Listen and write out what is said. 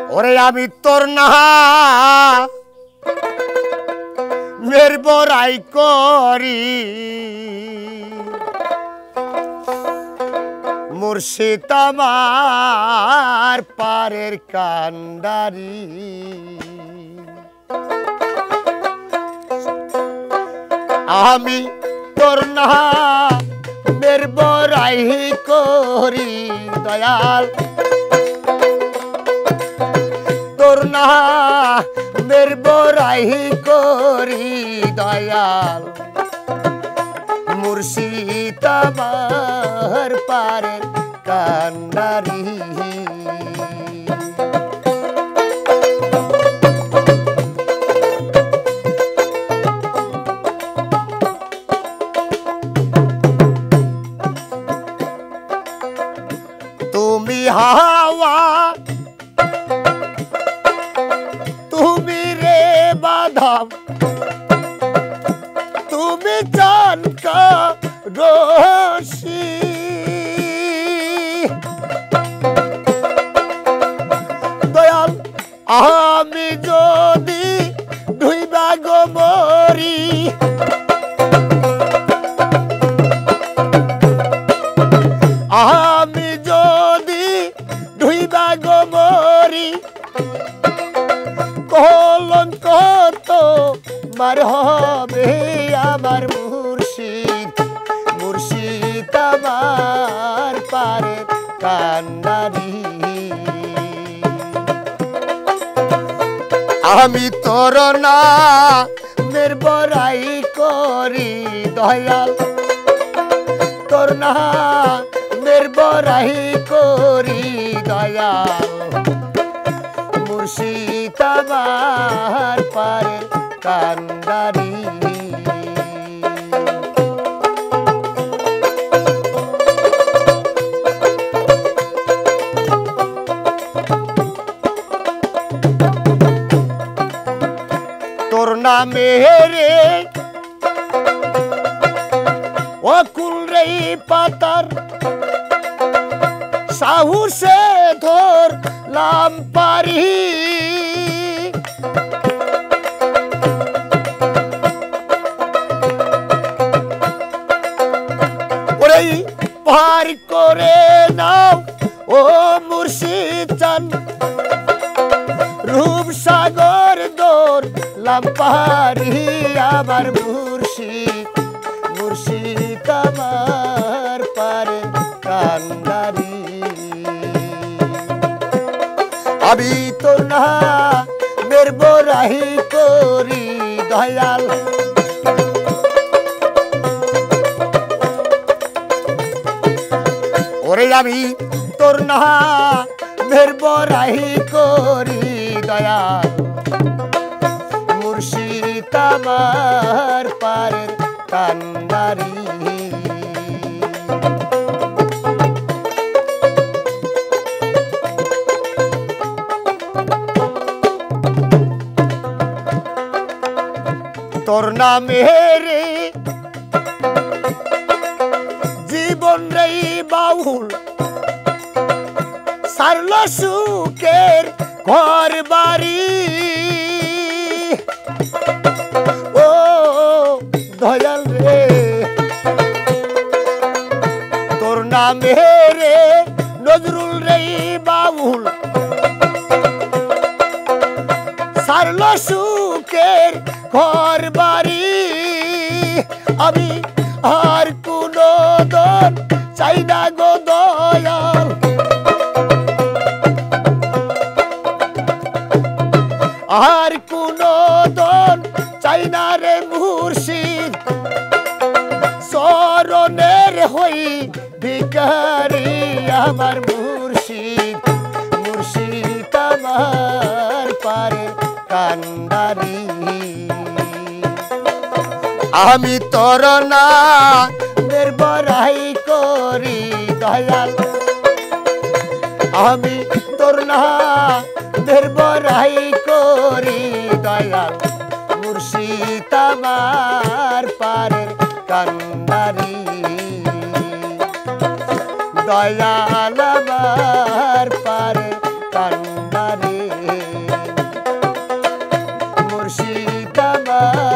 ওরে আমি তোর না মের বড়াই করি মুর্শিদ আমার পারের কান্ডারি আমি তোর নামের বড়াই করি দয়াল তোর নামের বড়াই করি দয়াল মুর্শিদ আমার পারের কান্ডারি তুমি হাওয়া তুমি রে বাদাম তুমি চানকা রশি দয়াল আমি যদি ধুইবা গো মরি আমি যদি ধুইবা গো মরি কলঙ্ক তো মার হবে আমার মুর্শিদ মুর্শিদ আমার পারে কান্ডারি আমি তোর নামের বড়াই করি দয়াল তোর নামের বড়াই করি দয়াল মুর্শিদ আমার পারে কান্ডারি তোর নামে রে অকুল রে পাতার সাহুসে ধর লাম পারি ওরে পার করে নাও ও মুর্শিদ চান রূপ সাগর দোর লাম পারি আমার মুর্শিদ মুর্শিদ আমার পারে কান্ডারি আমি তোর নামের বড়াই করি দয়াল ওরে আমি তোর নামের বড়াই করি দয়াল মুর্শিদ আমার পারের কান্ডারি তোর নামে রে জীবন রে বাউল সারল সুখের ঘর বাড়ি ও দয়াল রে তোর নামে রে নজরুল রে বাউল সারল সুখের ঘর বাড়ি আমি আর কোনো দন চাই না গো দয়াল আর কোনো দন চাই না রে মুর্শিদ চরণের হই ভিখারি আমার মুর্শিদ মুর্শিদ আমার পারে কান্ডারি আমি তোর নামের বড়াই করি দয়াল আমি তোর নামের বড়াই করি দয়াল মুর্শিদ আমার পারের কান্ডারি দয়াল আমার পারের কান্ডারি মুর্শিদ আমার